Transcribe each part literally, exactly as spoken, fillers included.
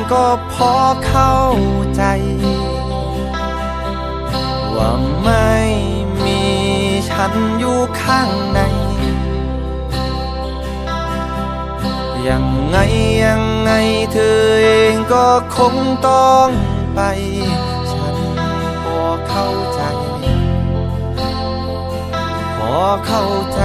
ก็พอเข้าใจว่าไม่มีฉันอยู่ข้างในยังไงยังไงเธอเองก็คงต้องไปฉันพอเข้าใจพอเข้าใจ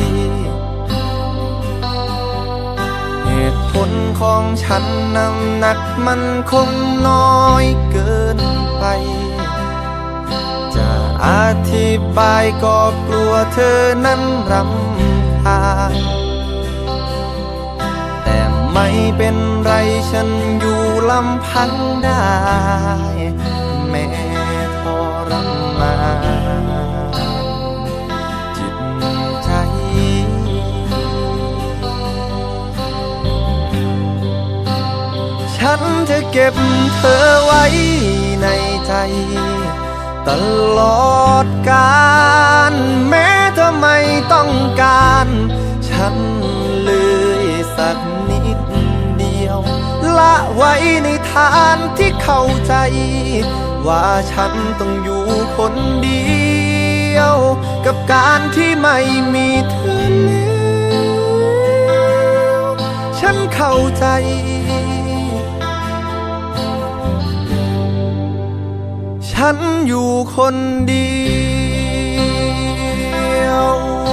เหตุผลของฉันน้ำหนักมันคงน้อยเกินไปจะอธิบายก็กลัวเธอนั้นรำคาญแต่ไม่เป็นไรฉันอยู่ลำพังได้แม้ทรมานจิตใจฉันจะเก็บเธอไว้ในใจตลอดกาลแม้เธอไม่ต้องการฉันเลยสักนิดเดียวละไว้ในฐานที่เข้าใจว่าฉันต้องอยู่คนเดียวกับการที่ไม่มีเธอแล้วฉันเข้าใจฉันอยู่คนเดียว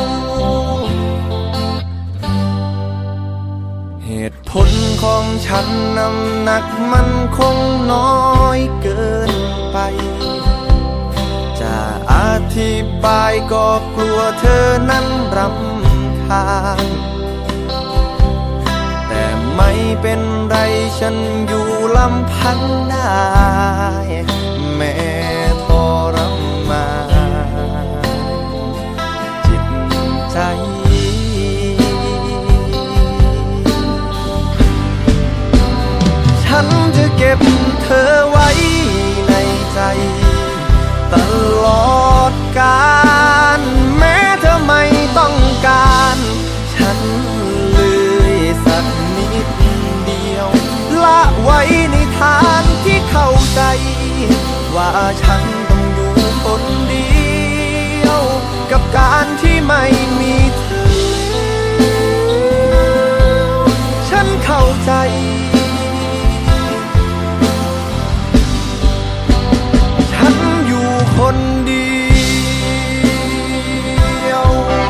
เหตุผลของฉันน้ำหนักมันคงน้อยเกินไปจะอธิบายก็กลัวเธอนั้นรำคาญแต่ไม่เป็นไรฉันอยู่ลำพังได้แม้ทรมานจิตใจฉันจะเก็บเธอไว้ในใจตลอดกาลแม้เธอไม่ต้องการฉันเลยสักนิดเดียวละไว้ในทางที่เข้าใจว่าฉันต้องอยู่คนเดียวกับการที่ไม่มีเธอฉันเข้าใจฉันอยู่คนเดียว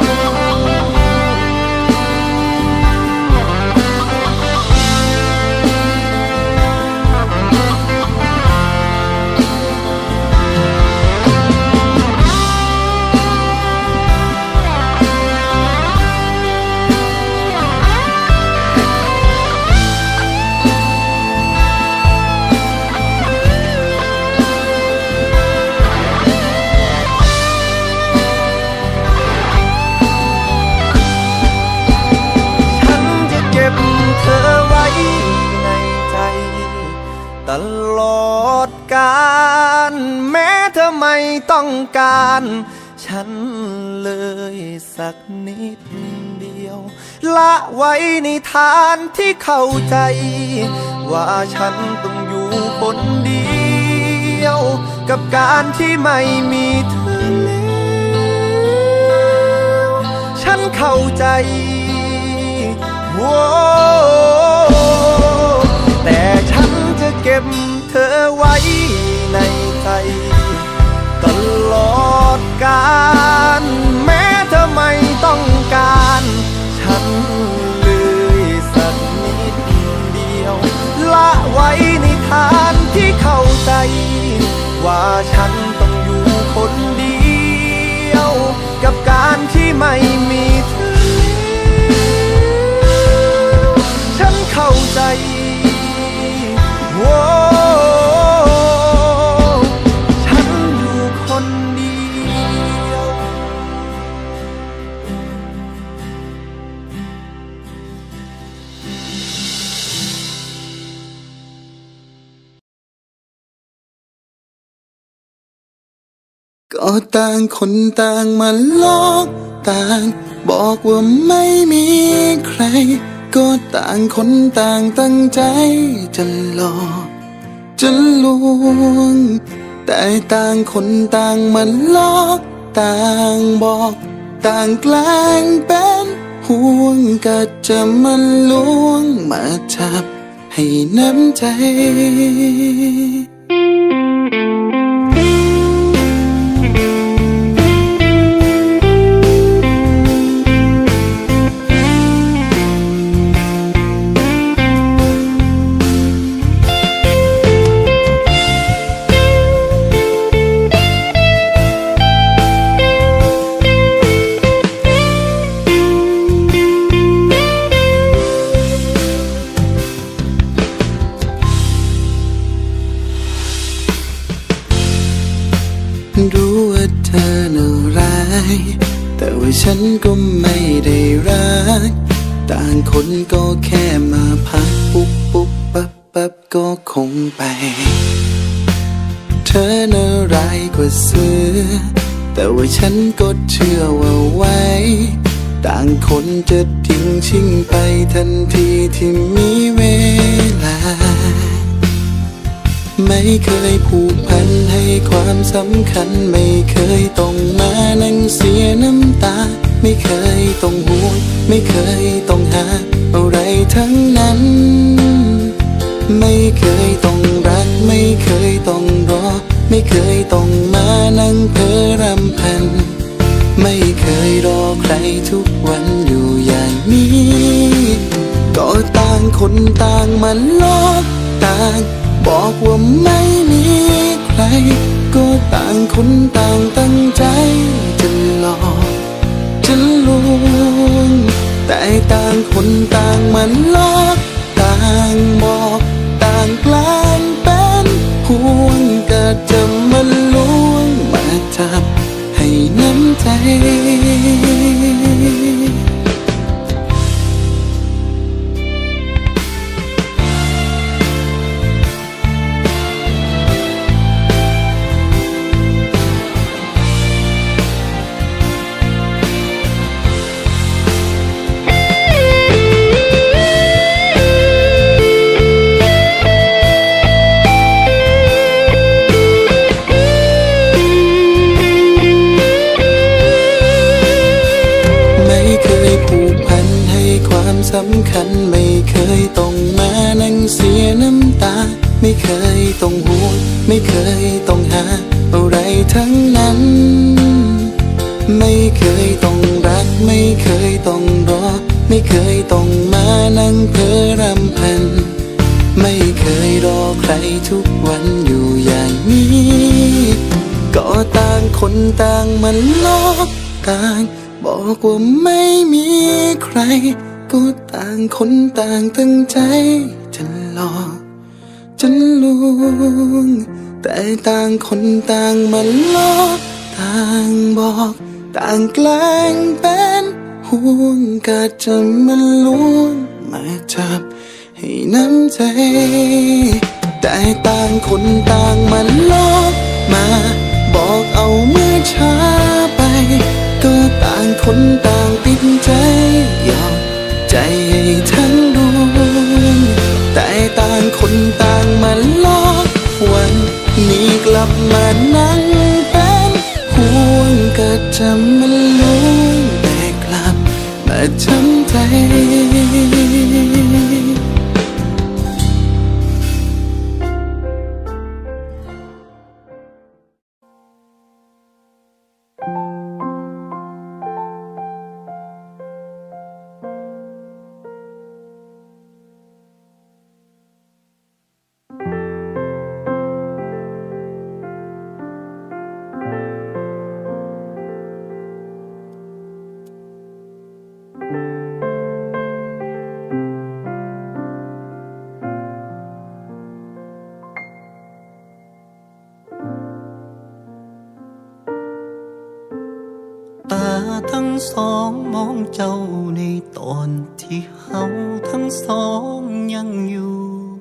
ตลอดกาลแม้เธอไม่ต้องการฉันเลยสักนิดเดียวละไว้ในฐานที่เข้าใจว่าฉันต้องอยู่คนเดียวกับการที่ไม่มีเธอแล้วฉันเข้าใจโว้แต่ฉันจะเก็บเธอไว้ในใจตลอดกาลแม้เธอไม่ต้องการฉันเลยสักนิดเดียวละไว้ในฐานที่เข้าใจว่าฉันต้องอยู่คนเดียวกับการที่ไม่มีเธอฉันเข้าใจโว้ฉันอยู่คนเดียวก็ต่างคนต่างมาหลอกต่างบอกว่าไม่มีใครก็ต่างคนต่างตั้งใจจะหลอกจะลวงแต่ต่างคนต่างมันหลอกต่างบอกต่างแกล้งเป็นห่วงก็จะมันลวงมาจับให้น้ำใจรู้ว่าเธอน่าร้ายแต่ว่าฉันก็ไม่ได้รักต่างคนก็แค่มาพักปุ๊บปุ๊บปั๊บปั๊บก็คงไปเธอน่าร้ายกว่าเสือแต่ว่าฉันก็เชื่อว่าไว้ต่างคนจะทิ้งชิ่งไปทันทีที่มีเวลาไม่เคยผูกพันให้ความสำคัญไม่เคยต้องมานั่งเสียน้ำตาไม่เคยต้องห่วงไม่เคยต้องหาอะไรทั้งนั้นไม่เคยต้องรักไม่เคยต้องรอไม่เคยต้องมานั่งเพ้อรำพันไม่เคยรอใครทุกวันอยู่อย่างนี้ก็ต่างคนต่างมันหลอกต่างบอกว่าไม่มีใครก็ต่างคนต่างตั้งใจจะหลอกจะลวงแต่ต่างคนต่างมันหลอกต่างบอกต่างแกล้งเป็นห่วงก็จะมันลวงมาจับให้น้ำใจสำคัญไม่เคยต้องมานั่งเสียน้ำตาไม่เคยต้องห่วงไม่เคยต้องหาอะไรทั้งนั้นไม่เคยต้องรักไม่เคยต้องรอไม่เคยต้องมานั่งเพ้อรำพันไม่เคยรอใครทุกวันอยู่อย่างนี้ก็ต่างคนต่างมันหลอกต่างบอกว่าไม่มีใครก็ต่างคนต่างตั้งใจจะหลอกจะลวงแต่ต่างคนต่างมันหลอกต่างบอกต่างแกล้งเป็นห่วงก็จะมันลวงมาจับให้น้ำใจแต่ต่างคนต่างมันหลอกมาบอกเอาเมื่อช้าไปก็ต่างคนต่างติดใจยอมใจให้ทั้งดวงแต่ต่างคนต่างมาหลอกวันนี้กลับมานั่งเป็นห่วงก็จะมันลวงแต่กลับมาช้ำใจตาทั้งสองมองเจ้าในตอนที่เฮาทั้งสองยังอยู่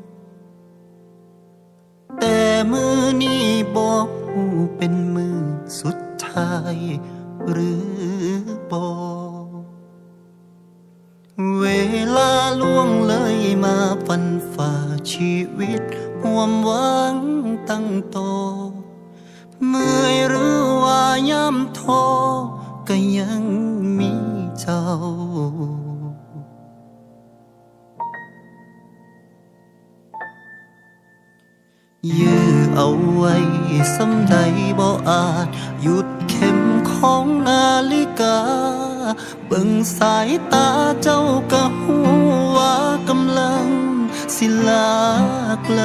แต่มือนี้บอกหูเป็นมือสุดท้ายหรือบอกเวลาล่วงเลยมาฟันฝ่าชีวิตห่วมหวังตั้งโตเมื่อยหรือว่าย่ำท้อก็ยังมีเจ้ายื้อเอาไว้สำใดบ่อาจหยุดเข็มของนาฬิกาเบิ่งสายตาเจ้าก็หูว่ากำลังสิลาไกล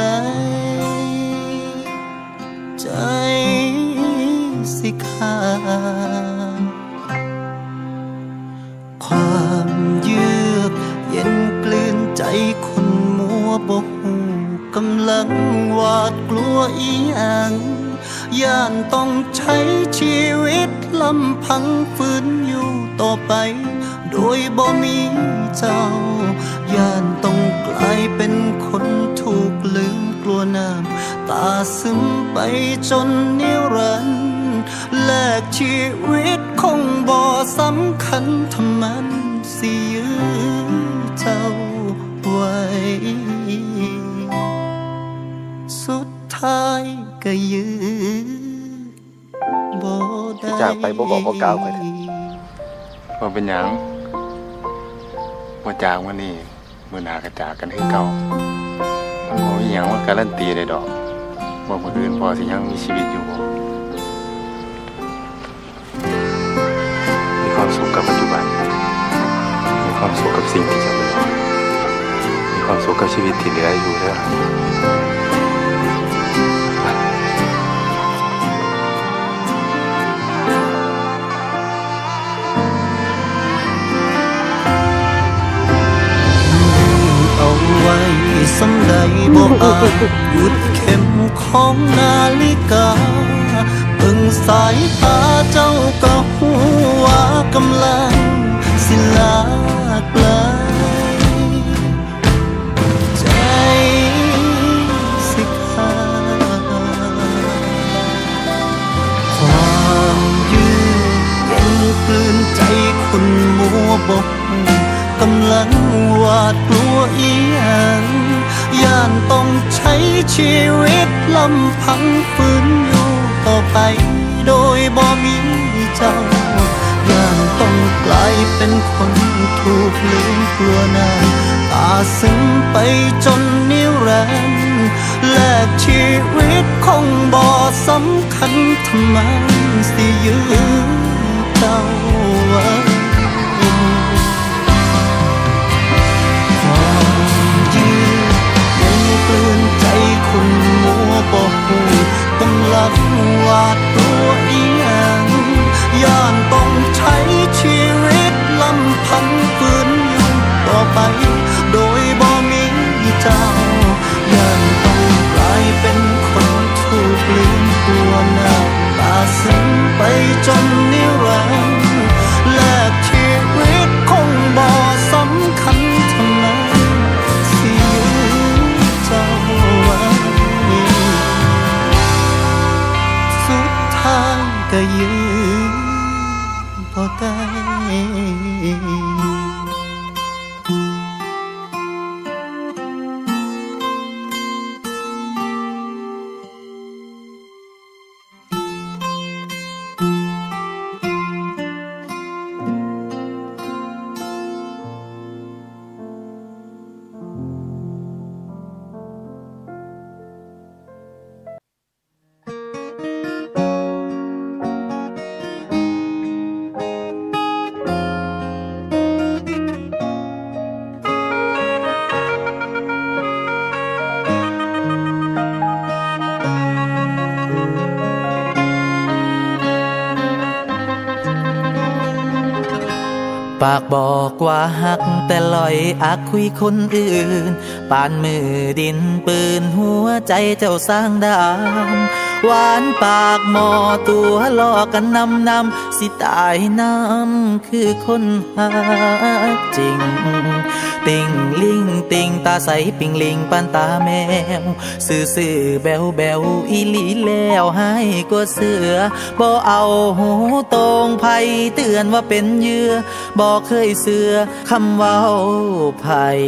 ใจสิขาดความเยือกเย็นกลืนใจคนมัวบ่หูกำลังหวาดกลัวอีหยังย่านต้องใช้ชีวิตลำพังฝืนอยู่ต่อไปโดยบ่มีเจ้าย่านต้องกลายเป็นคนถูกลืมกลัวน้ำตาซึมไปจนนิรันดร์แลกชีวิตคงบ่สำคัญถ้ามันสิยื้อเจ้าไว้สุดท้ายก็ยื้อบ่ได้จากไปบ่บอกบ่กล่าวไปว่าเป็นหยังว่าจากวันนี้มื้อหน้าก็จากกันคือเก่าบ่มีหยังว่าการันตีได้ดอกว่ามื้ออื่นพอสิยังมีชีวิตอยู่บ่มีความสุขกับปัจจุบันมีความสุขกับสิ่งที่จะเหลือมีความสุขกับชีวิตที่เหลืออยู่เด้อไว้สำใดบ่อาจหยุดเข็มของนาฬิกาเบิ่งสายตาเจ้าก็หูว่ากำลังสิลาไกลใจสิขาดความยืดเย็นกลืนใจคนมัวบ่กำลังหวาดกลัวอีหยังย่านต้องใช้ชีวิตลำพังฝืนอยู่ต่อไปโดยบ่มีเจ้าย่านต้องกลายเป็นคนถูกลืมกลัวน้ำตาซึมไปจนนิรันดร์แลกชีวิตคงบ่สำคัญทำไมสิยื้อเจ้าไว้คนมัวบ่หูกำลังหวาดกลัวอีหยังย่านต้องใช้ชีวิตลำพังฝืนอยู่ต่อไปโดยบ่มีเจ้าย่านต้องกลายเป็นคนถูกลืมกลัวน้ำตาซึมไปจนนิรันดร์แลกชีวิตคงบ่สำคัญทำไมสิยื้อเจ้าไว้ก็ยื้อบ่ได้ปากบอกว่าหักแต่ลอยอักคุยคนอื่นปานมือดินปืนหัวใจเจ้าสร้างดามหวานปากหมอตัวล่อกันนำนำสิตายน้ำคือคนหักจริงติ่งลิงติงตาใสปิงลิงปันตาแมวซื่อซื่อแบวแบวอีหลีแล้วให้กว่าเสือบ่เอาหูตรงไผเตือนว่าเป็นเหยื่อบ่เคยเสือคำเว้าไผ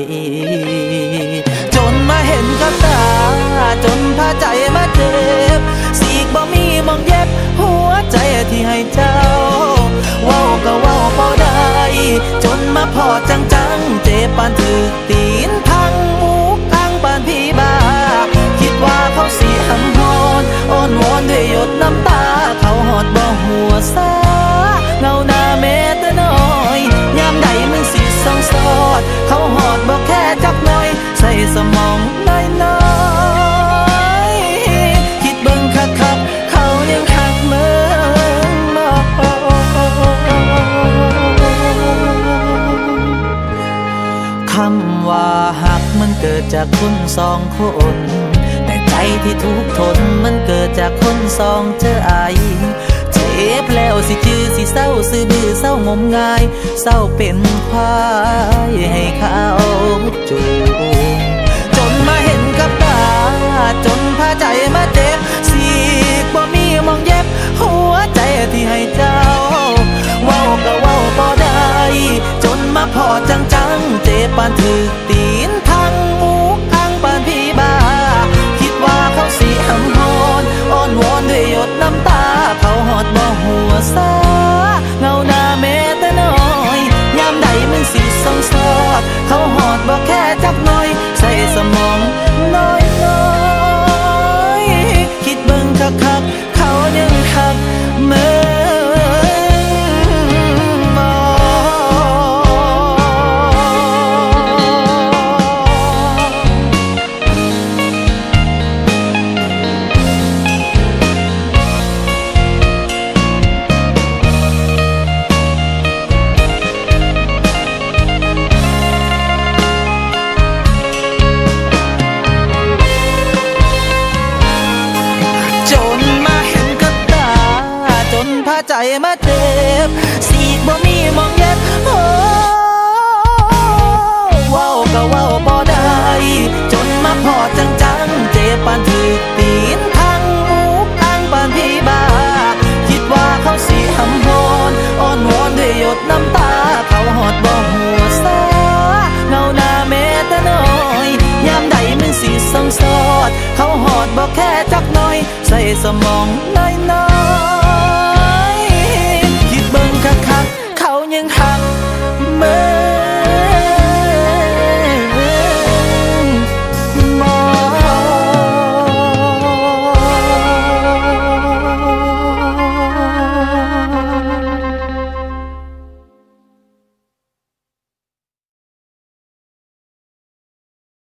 จนมาเห็นกับตาจนพาใจมาเจ็บสีกบ่มีมองเย็บหัวใจที่ให้เจ้าเว้าก็เว้าบ่ได้จนมาพอจังจังเจ็บปานถึกตีนทั้งมุกทั้งปานพี่บ้าคิดว่าเขาสิหำฮอนอ้อนวอนด้วยหยดน้ำตาเขาหอดบ่หัวซาเงาหน้าแม้แต่น้อยยามใดมึงสิส่องสอดเขาหอดบ่แค่จักหน่อยใส่สมองน้อยน้อยคิดเบิ่งคักคักเขายังหักมึงบ่คำว่าหักมันเกิดจากคนสองคนแต่ใจที่ทุกทนมันเกิดจากคนสองเจอไอเจ็บแล้วสิจื้อสิเศร้าซื่อบื้อเศร้างมงายเศร้าเป็นควายให้เขาจูงจนมาเห็นกับตาจนพาใจมาเจ็บสีกบ่มีมองเย็บหัวใจที่ให้เจ้าเว้าก็เว้าบ่ได้จนมาพอจังจังเจ็บปานถึกตีนทั้งมุกทั้งปานพี่บ้าคิดว่าเขาสิหำฮอนอ้อนวอนด้วยหยดน้ำตาเขาหอดบ่หัวซาเงาหน้าแม้แต่น้อยยามใดมึงสิส่องสอดเขาหอดบ่แค่จักหน่อยใส่สมองน้อยน้อยคิดเบิ่งคักคักเขายังหักมึงใจมาเจ็บสีกบ่มีมองเย็บโอ้ว้าวก็ว้าวบ่ได้จนมาพอจังจังเจ็บปานถึกตีนทั้งมุกทั้งปานพี่บ้าคิดว่าเขาสิหำฮอนอ้อนวอนด้วยหยดน้ำตาเขาหอดบ่หัวซาเงาหน้าแม้แต่น้อยยามใดมึงสิส่องสอดเขาหอดบ่แค่จักหน่อยใส่สมองน้อยน้อย